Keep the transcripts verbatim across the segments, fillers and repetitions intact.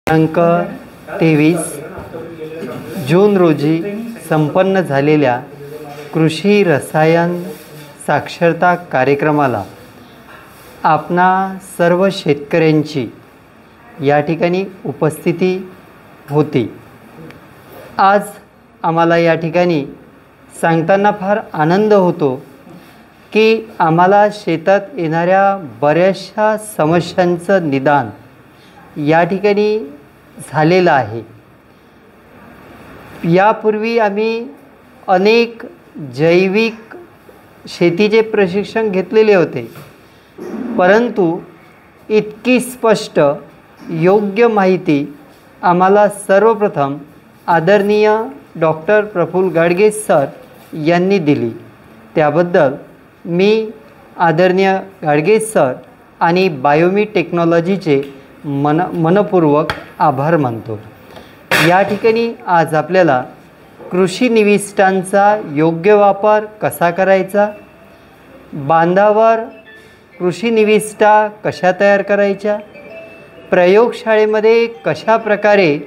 दिनांक तेवीस जून रोजी संपन्न झालेल्या कृषी रसायन साक्षरता कार्यक्रमाला आपणा सर्व शेतकऱ्यांची या ठिकाणी उपस्थिती होती। आज आम्हाला या ठिकाणी सांगताना फार आनंद होतो की आम्हाला शेतात येणाऱ्या बऱ्याचशा समस्यांचं निदान या ठिकाणी झालेलं आहे। यापूर्वी आम्ही अनेक जैविक शेतीचे प्रशिक्षण घेतलेले होते, परंतु इतकी स्पष्ट योग्य माहिती आम्हाला सर्वप्रथम आदरणीय डॉक्टर प्रफुल्ल गाडगे सर यांनी दिली। त्याबद्दल मी आदरणीय गाडगे सर आणि बायोमी टेक्नॉलॉजीचे मन मनपूर्वक आभार मानतो। या ठिकाणी आज आपल्याला कृषी निविष्ठांचा योग्य वापर कसा करायचा, बांधावर कृषी निविष्ठा कशा तयार करायच्या, प्रयोगशाळेमध्ये कशा प्रकारे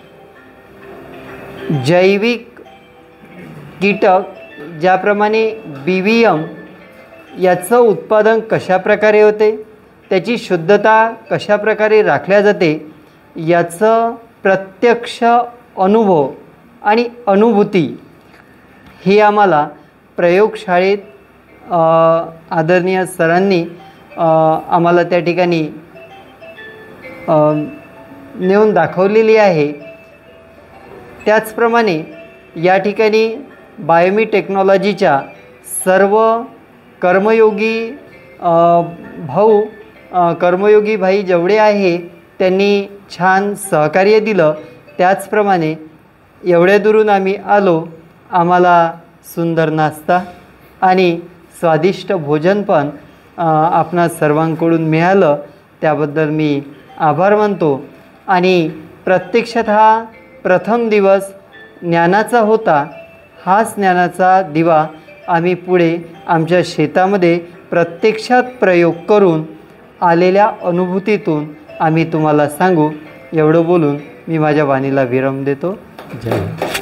जैविक कीटक ज्याप्रमाणे बी व्ही एम याचं उत्पादन कशा प्रकारे होते, त्याची शुद्धता कशा प्रकारे राखल्या जाते याचं प्रत्यक्ष अनुभव आणि अनुभूती ही आम्हाला प्रयोगशाळेत आदरणीय सरांनी आम्हाला त्या ठिकाणी नेऊन दाखवलेली आहे। त्याचप्रमाणे या ठिकाणी बायोमी टेक्नॉलॉजीच्या सर्व कर्मयोगी भाऊ कर्मयोगी भाई जेवढे आहे त्यांनी छान सहकार्य दिलं। त्याचप्रमाणे एवढ्या दुरून आम्ही आलो, आम्हाला सुंदर नाश्ता आणि स्वादिष्ट भोजन पण आपणा सर्वांकडून मिळालं, त्याबद्दल मी आभार मानतो। आणि प्रत्यक्षात हा प्रथम दिवस ज्ञानाचा होता। हाच ज्ञानाचा दिवा आम्ही पुढे आमच्या शेतामध्ये प्रत्यक्षात प्रयोग करून आलेल्या अनुभूतीतून आम्ही तुम्हाला सांगू। एवढं बोलून मी माझ्या वाणीला विराम देतो। जय हिंद।